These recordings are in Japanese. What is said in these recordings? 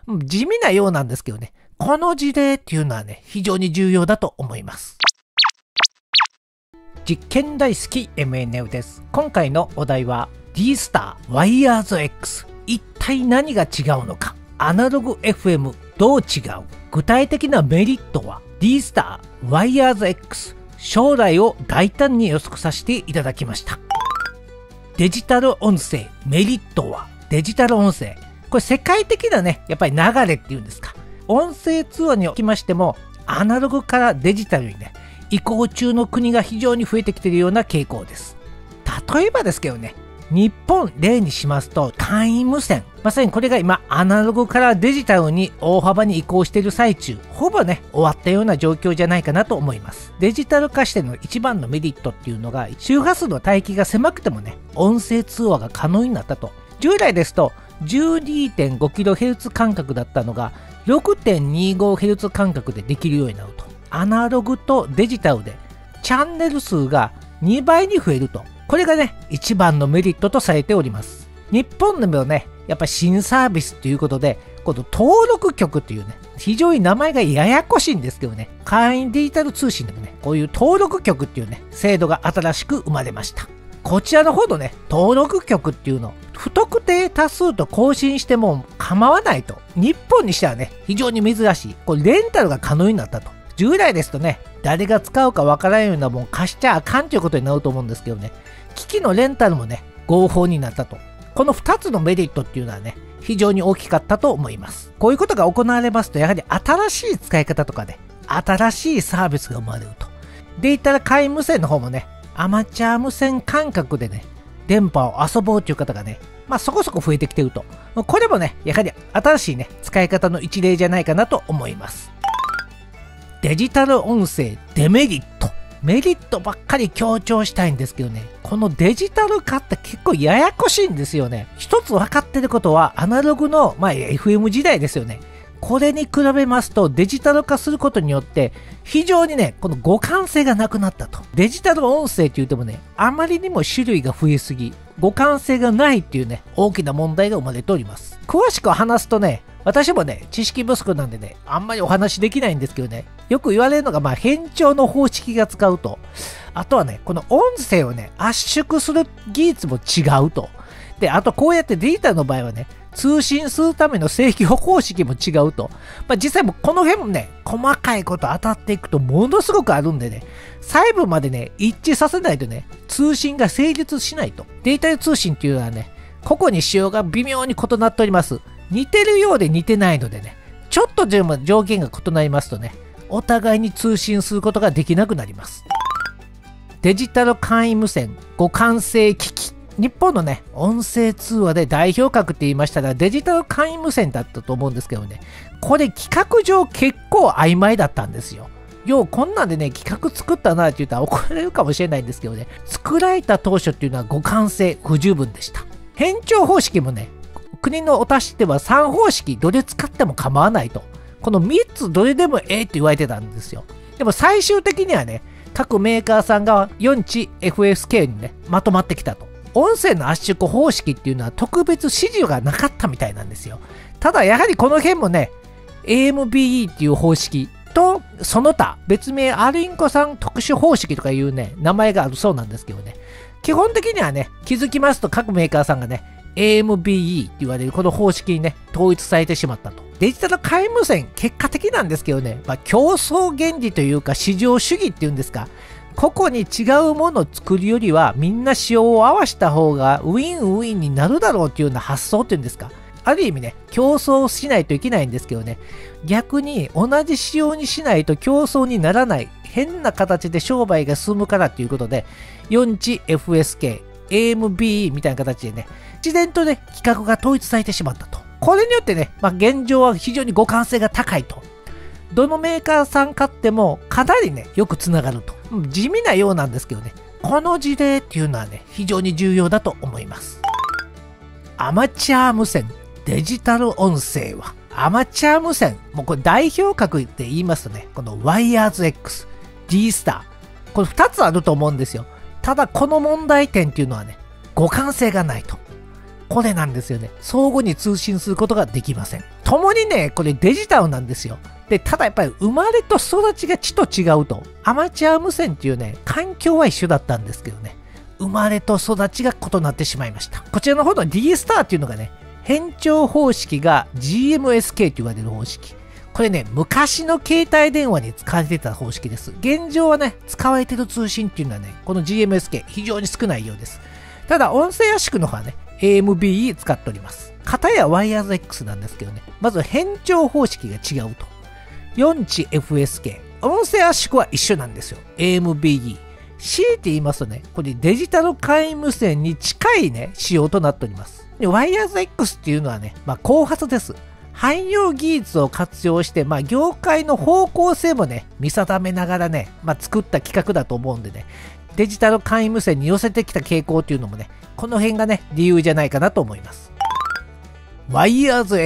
地味なようなんですけどね、この事例っていうのはね、非常に重要だと思います。実験大好き MNF です。今回のお題は D スターワイヤーズ X。一体何が違うのか。アナログ FM どう違う。具体的なメリットは D スターワイヤーズ X。将来を大胆に予測させていただきました。デジタル音声メリットはデジタル音声。これ世界的なね、やっぱり流れっていうんですか。音声通話におきましてもアナログからデジタルにね、移行中の国が非常に増えてきているような傾向です。例えばですけどね、日本例にしますと簡易無線、まさにこれが今アナログからデジタルに大幅に移行している最中、ほぼね終わったような状況じゃないかなと思います。デジタル化しての一番のメリットっていうのが、周波数の帯域が狭くてもね、音声通話が可能になったと。従来ですと 12.5kHz 間隔だったのが 6.25Hz 間隔でできるようになると。アナログとデジタルでチャンネル数が2倍に増えると。これがね、一番のメリットとされております。日本でもね、やっぱり新サービスということで、この登録局っていうね、非常に名前がややこしいんですけどね、簡易デジタル通信でもね、こういう登録局っていうね、制度が新しく生まれました。こちらの方のね、登録局っていうの、不特定多数と更新しても構わないと。日本にしてはね、非常に珍しい。これレンタルが可能になったと。従来ですとね、誰が使うかわからんようなもん貸しちゃあかんということになると思うんですけどね、機器のレンタルもね、合法になったと。この2つのメリットっていうのはね、非常に大きかったと思います。こういうことが行われますと、やはり新しい使い方とかで、新しいサービスが生まれると。デジタル簡易無線の方もね、アマチュア無線感覚でね、電波を遊ぼうという方がね、そこそこ増えてきてると。これもね、やはり新しいね、使い方の一例じゃないかなと思います。デジタル音声デメリット。メリットばっかり強調したいんですけどね、このデジタル化って結構ややこしいんですよね。一つ分かってることは、アナログの、FM 時代ですよね。これに比べますとデジタル化することによって非常にね、この互換性がなくなったと。デジタル音声って言ってもね、あまりにも種類が増えすぎ、互換性がないっていうね、大きな問題が生まれております。詳しく話すとね、私もね、知識不足なんでね、あんまりお話できないんですけどね、よく言われるのが、変調の方式が使うと。あとはね、この音声をね、圧縮する技術も違うと。で、あとこうやってデジタルの場合はね、通信するための制御方式も違うと。実際もこの辺もね、細かいこと当たっていくとものすごくあるんでね、細部までね、一致させないとね、通信が成立しないと。デジタル通信っていうのはね、個々に仕様が微妙に異なっております。似てるようで似てないのでね、ちょっとでも条件が異なりますとね、お互いに通信することができなくなります。デジタル簡易無線互換性機器。日本のね、音声通話で代表格って言いましたらデジタル簡易無線だったと思うんですけどね、これ規格上結構曖昧だったんですよ。ようこんなんでね、規格作ったなって言ったら怒られるかもしれないんですけどね、作られた当初っていうのは互換性不十分でした。変調方式もね、国のお達しでは3方式どれ使っても構わないと。この3つどれでもええって言われてたんですよ。でも最終的にはね、各メーカーさんが4地 FSK にね、まとまってきたと。音声の圧縮方式っていうのは特別指示がなかったみたいなんですよ。ただやはりこの辺もね、AMBE っていう方式とその他別名アルインコさん特殊方式とかいうね、名前があるそうなんですけどね、基本的にはね、気づきますと各メーカーさんがね、AMBE って言われるこの方式にね、統一されてしまったと。デジタル簡易無線、結果的なんですけどね、競争原理というか市場主義っていうんですか、個々に違うものを作るよりはみんな仕様を合わせた方がウィンウィンになるだろうっていうような発想っていうんですか、ある意味ね、競争しないといけないんですけどね、逆に同じ仕様にしないと競争にならない、変な形で商売が進むからっていうことで、4地 FSK、AMBE みたいな形でね、自然とね、規格が統一されてしまったと。これによってね、現状は非常に互換性が高いと。どのメーカーさん買ってもかなりね、よくつながると。地味なようなんですけどね、この事例っていうのはね、非常に重要だと思います。アマチュア無線、デジタル音声は、アマチュア無線、もうこれ代表格って言いますとね、このワイヤーズ X、D スター、これ2つあると思うんですよ。ただこの問題点っていうのはね、互換性がないと。これなんですよね。相互に通信することができません。 共にね、これデジタルなんですよ。で、ただやっぱり生まれと育ちがちと違うと。アマチュア無線っていうね、環境は一緒だったんですけどね、生まれと育ちが異なってしまいました。こちらの方の D スターっていうのがね、変調方式が GMSK と言われる方式。これね、昔の携帯電話に使われてた方式です。現状はね、使われてる通信っていうのはね、この GMSK 非常に少ないようです。ただ、音声圧縮の方はね、AMBE 使っております。片やワイヤーズ X なんですけどね、まず変調方式が違うと。4値 FSK。音声圧縮は一緒なんですよ。AMBE。強いて言いますとね、これデジタル簡易無線に近いね、仕様となっております。でワイヤーズ X っていうのはね、後発です。汎用技術を活用して、業界の方向性もね、見定めながらね、作った企画だと思うんでね、デジタル簡易無線に寄せてきた傾向っていうのもね、この辺がね、理由じゃないかなと思います。ワイヤーズ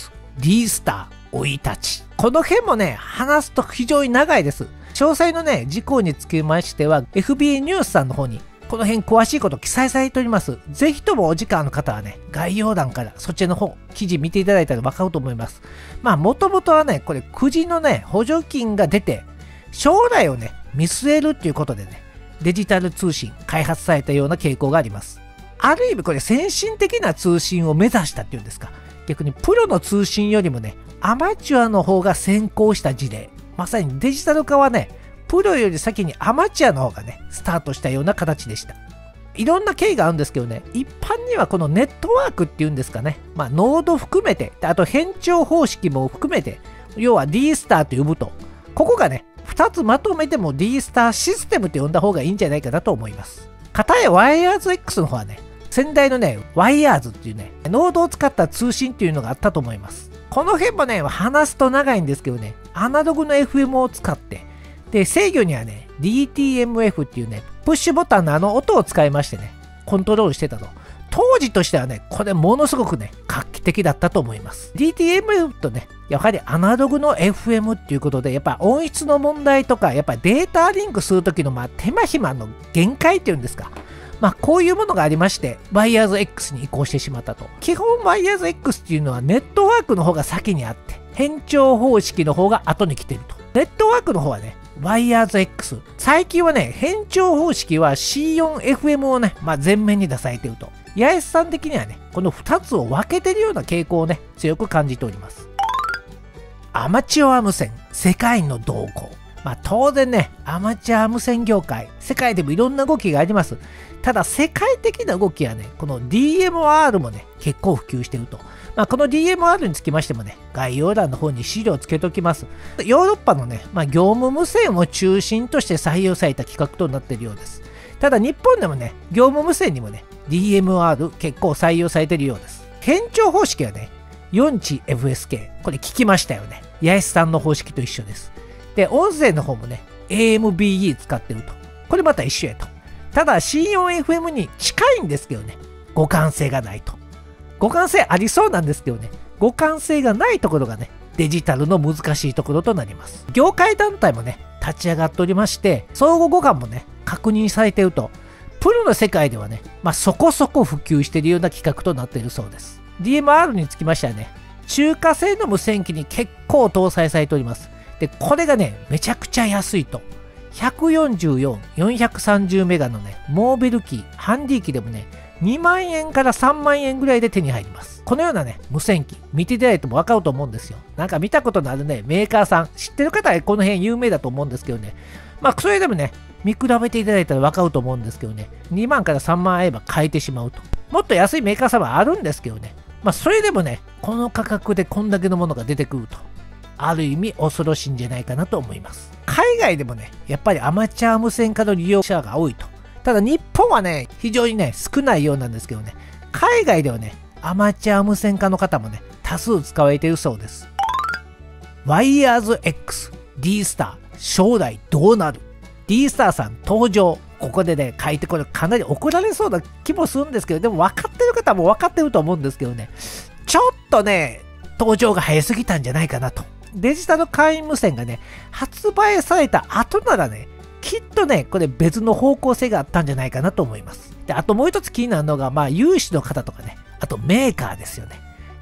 X、D スター、生い立ち。この辺もね、話すと非常に長いです。詳細のね、事項につきましては、FBA ニュースさんの方に、この辺詳しいこと記載されております。ぜひともお時間の方はね、概要欄からそっちの方、記事見ていただいたら分かると思います。もともとはね、これ、国のね、補助金が出て、将来をね、見据えるっていうことでね、デジタル通信開発されたような傾向があります。ある意味これ先進的な通信を目指したっていうんですか。逆にプロの通信よりもね、アマチュアの方が先行した事例。まさにデジタル化はね、プロより先にアマチュアの方がね、スタートしたような形でした。いろんな経緯があるんですけどね、一般にはこのネットワークっていうんですかね、ノード含めて、あと変調方式も含めて、要は D スターと呼ぶと、ここがね、2つまとめても D スターシステムと呼んだ方がいいんじゃないかなと思います。片やワイヤーズ X の方はね、先代のね、ワイヤーズっていうね、ノードを使った通信っていうのがあったと思います。この辺もね、話すと長いんですけどね、アナログの FM を使って、で、制御にはね、DTMF っていうね、プッシュボタンの音を使いましてね、コントロールしてたと。当時としてはね、これものすごくね、画期的だったと思います。DTMF とね、やはりアナログの FM っていうことで、やっぱ音質の問題とか、やっぱデータリンクするときの手間暇の限界っていうんですか。こういうものがありまして、ワイヤーズ X に移行してしまったと。基本ワイヤーズ X っていうのはネットワークの方が先にあって、変調方式の方が後に来てると。ネットワークの方はね、ワイヤーズ X。最近はね、変調方式は C4FM をね、前面に出されていると。八重洲さん的にはね、この2つを分けてるような傾向をね、強く感じております。アマチュア無線、世界の動向。当然ね、アマチュア無線業界、世界でもいろんな動きがあります。ただ、世界的な動きはね、この DMR もね、結構普及していると。この DMR につきましてもね、概要欄の方に資料をつけておきます。ヨーロッパのね、業務無線を中心として採用された企画となっているようです。ただ、日本でもね、業務無線にもね、DMR 結構採用されているようです。変調方式はね、4値 FSK。これ聞きましたよね。八重洲さんの方式と一緒です。で、音声の方もね、AMBE 使ってると。これまた一緒やと。ただ C4FM に近いんですけどね、互換性がないと。互換性ありそうなんですけどね、互換性がないところがね、デジタルの難しいところとなります。業界団体もね、立ち上がっておりまして、相互互換もね、確認されていると、プロの世界ではね、そこそこ普及しているような企画となっているそうです。DMR につきましてはね、中華製の無線機に結構搭載されております。で、これがね、めちゃくちゃ安いと。144、430メガのね、モービル機、ハンディ機でもね、2万円から3万円ぐらいで手に入ります。このようなね、無線機、見ていただいても分かると思うんですよ。なんか見たことのあるね、メーカーさん、知ってる方はこの辺有名だと思うんですけどね。それでもね、見比べていただいたら分かると思うんですけどね、2万から3万あれば買えてしまうと。もっと安いメーカーさんはあるんですけどね、それでもね、この価格でこんだけのものが出てくると。ある意味恐ろしいんじゃないかなと思います。海外でもね、やっぱりアマチュア無線化の利用者が多いと。ただ日本はね、非常にね、少ないようなんですけどね、海外ではね、アマチュア無線化の方もね、多数使われているそうです。ワイヤーズ X、D スター、将来どうなる？ D スターさん登場。ここでね、書いてこれかなり怒られそうな気もするんですけど、でも分かってる方も分かってると思うんですけどね、ちょっとね、登場が早すぎたんじゃないかなと。デジタル簡易無線がね、発売された後ならね、きっとね、これ別の方向性があったんじゃないかなと思います。で、あともう一つ気になるのが、有志の方とかね、あとメーカーですよね。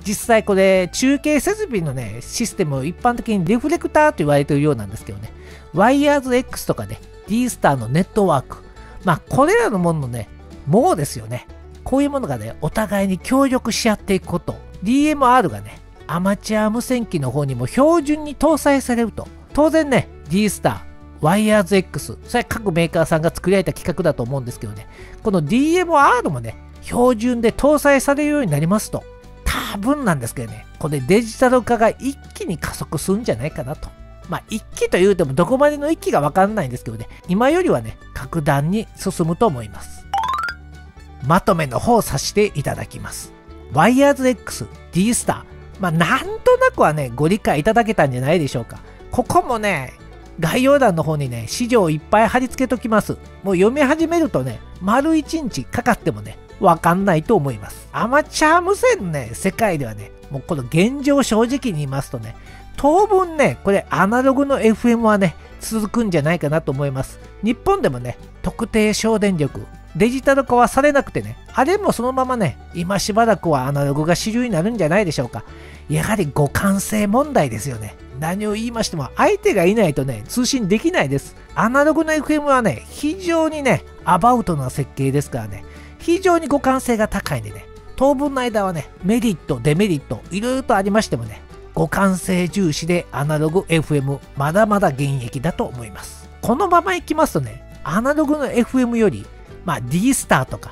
実際これ中継設備のねシステムを一般的にデフレクターと言われているようなんですけどね、ワイヤーズ X とかね D スターのネットワーク、これらのもののねもうですよね、こういうものがねお互いに協力し合っていくこと、 DMR がねアマチュア無線機の方にも標準に搭載されると、当然ね D スターワイヤーズ X、 それは各メーカーさんが作られた企画だと思うんですけどね、この DMR もね標準で搭載されるようになりますと、多分なんですけどね、これデジタル化が一気に加速するんじゃないかなと。一気というてもどこまでの一気が分かんないんですけどね、今よりはね格段に進むと思います。まとめの方をさせていただきます。ワイヤーズ X、D スター、なんとなくはねご理解いただけたんじゃないでしょうか。ここもね概要欄の方にね資料をいっぱい貼り付けときます。もう読み始めるとね丸1日かかってもねわかんないと思います。アマチュア無線のね世界ではね、もうこの現状正直に言いますとね、当分ねこれアナログの FM はね続くんじゃないかなと思います。日本でもね特定省電力デジタル化はされなくてね、あれもそのままね今しばらくはアナログが主流になるんじゃないでしょうか。やはり互換性問題ですよね。何を言いましても相手がいないとね通信できないです。アナログの FM はね非常にねアバウトな設計ですからね、非常に互換性が高いんでね、当分の間はねメリットデメリットいろいろとありましてもね、互換性重視でアナログ FM まだまだ現役だと思います。このままいきますとね、アナログの FM よりD スターとか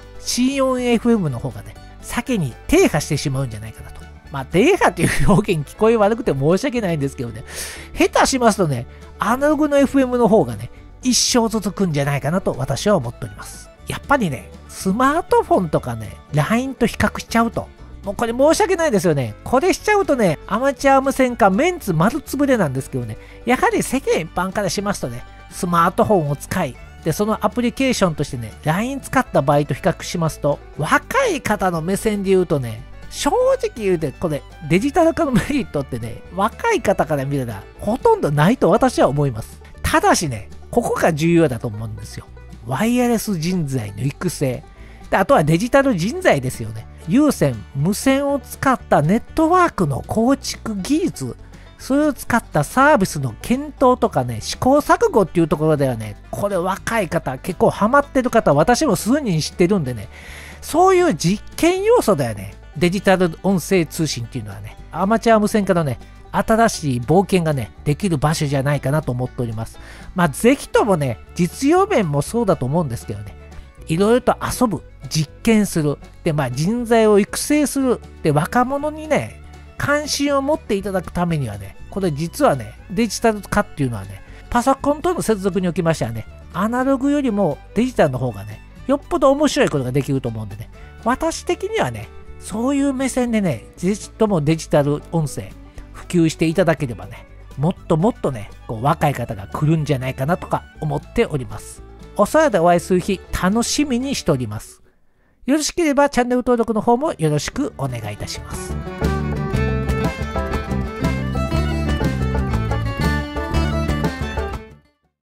C4FM の方がね先に停波してしまうんじゃないかなと。停波という表現聞こえ悪くて申し訳ないんですけどね、下手しますとねアナログの FM の方がね一生続くんじゃないかなと私は思っております。やっぱりねスマートフォンとかね LINE と比較しちゃうと、もうこれ申し訳ないですよね。これしちゃうとねアマチュア無線化メンツ丸つぶれなんですけどね、やはり世間一般からしますとねスマートフォンを使いでそのアプリケーションとしてね LINE 使った場合と比較しますと、若い方の目線で言うとね正直言うてこれデジタル化のメリットってね若い方から見たらほとんどないと私は思います。ただしねここが重要だと思うんですよ。ワイヤレス人材の育成で、あとはデジタル人材ですよね。有線無線を使ったネットワークの構築技術、それを使ったサービスの検討とかね試行錯誤っていうところではね、これ若い方結構ハマってる方私も数人知ってるんでね、そういう実験要素だよね。デジタル音声通信っていうのはねアマチュア無線化のね新しい冒険がねできる場所じゃないかなと思っております。ぜひともね実用面もそうだと思うんですけどね、いろいろと遊ぶ実験するで、人材を育成するで、若者にね関心を持っていただくためにはね、これ実はねデジタル化っていうのはねパソコンとの接続におきましてはねアナログよりもデジタルの方がねよっぽど面白いことができると思うんでね、私的にはねそういう目線でねぜひともデジタル音声普及していただければね、もっともっとね若い方が来るんじゃないかなとか思っております。お空でお会いする日楽しみにしております。よろしければチャンネル登録の方もよろしくお願いいたします。